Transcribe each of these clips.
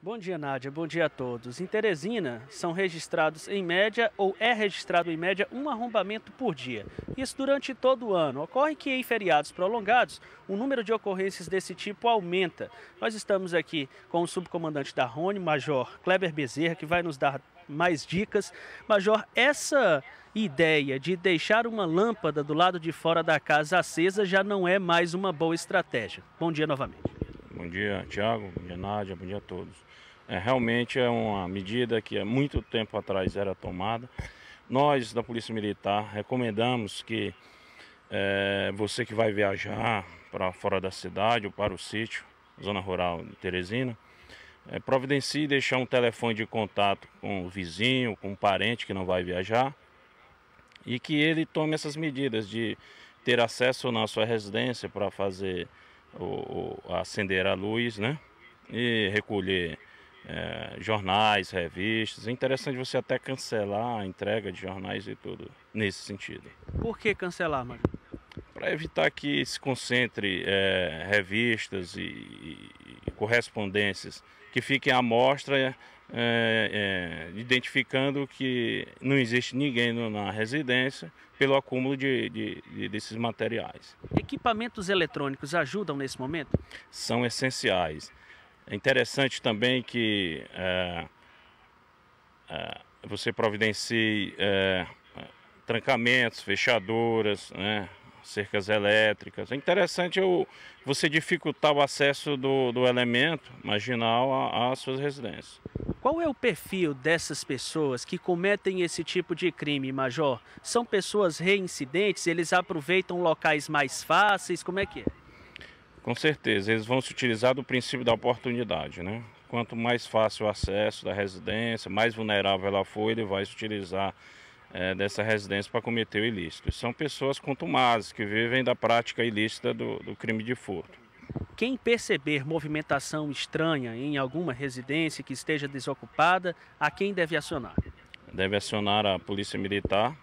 Bom dia, Nádia. Bom dia a todos. Em Teresina, são registrados em média, ou é registrado em média, um arrombamento por dia. Isso durante todo o ano. Ocorre que em feriados prolongados, o número de ocorrências desse tipo aumenta. Nós estamos aqui com o subcomandante da Rony, Major Kleber Bezerra, que vai nos dar mais dicas. Major, essa ideia de deixar uma lâmpada do lado de fora da casa acesa já não é mais uma boa estratégia. Bom dia novamente. Bom dia, Tiago. Bom dia, Nádia. Bom dia a todos. Realmente é uma medida que há muito tempo atrás era tomada. Nós, da Polícia Militar, recomendamos que você que vai viajar para fora da cidade ou para o sítio, zona rural de Teresina, providencie deixar um telefone de contato com o vizinho, com um parente que não vai viajar, e que ele tome essas medidas de ter acesso ou não à sua residência para fazer acender a luz, né? E recolher jornais, revistas. É interessante você até cancelar a entrega de jornais e tudo nesse sentido. Por que cancelar, Major? Para evitar que se concentre revistas e correspondências que fiquem à mostra, identificando que não existe ninguém na residência pelo acúmulo desses materiais. Equipamentos eletrônicos ajudam nesse momento? São essenciais. É interessante também que você providencie trancamentos, fechaduras, né, cercas elétricas. É interessante você dificultar o acesso do elemento marginal às suas residências. Qual é o perfil dessas pessoas que cometem esse tipo de crime, Major? São pessoas reincidentes? Eles aproveitam locais mais fáceis? Como é que é? Com certeza, eles vão se utilizar do princípio da oportunidade, né? Quanto mais fácil o acesso da residência, mais vulnerável ela for, ele vai se utilizar dessa residência para cometer o ilícito. São pessoas contumazes, que vivem da prática ilícita do crime de furto. Quem perceber movimentação estranha em alguma residência que esteja desocupada, a quem deve acionar? Deve acionar a Polícia Militar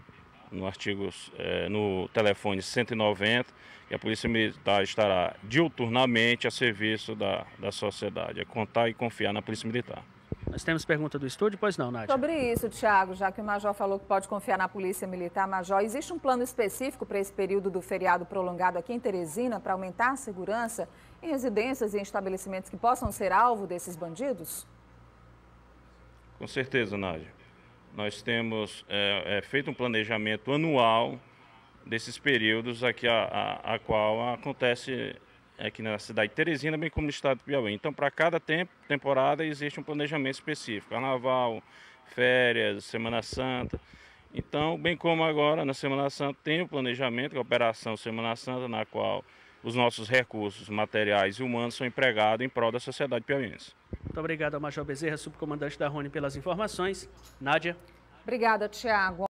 no telefone 190, e a Polícia Militar estará diuturnamente a serviço da sociedade. É contar e confiar na Polícia Militar. Nós temos pergunta do estúdio, pois não, Nádia? Sobre isso, Tiago, já que o Major falou que pode confiar na Polícia Militar, Major, existe um plano específico para esse período do feriado prolongado aqui em Teresina para aumentar a segurança em residências e em estabelecimentos que possam ser alvo desses bandidos? Com certeza, Nádia. Nós temos feito um planejamento anual desses períodos aqui a qual acontece aqui na cidade de Teresina, bem como no estado do Piauí. Então, para cada temporada existe um planejamento específico. Carnaval, férias, Semana Santa. Então, bem como agora na Semana Santa tem o planejamento, a Operação Semana Santa, na qual os nossos recursos materiais e humanos são empregados em prol da sociedade piauiense. Muito obrigado ao Major Bezerra, subcomandante da Rony, pelas informações. Nádia? Obrigada, Tiago.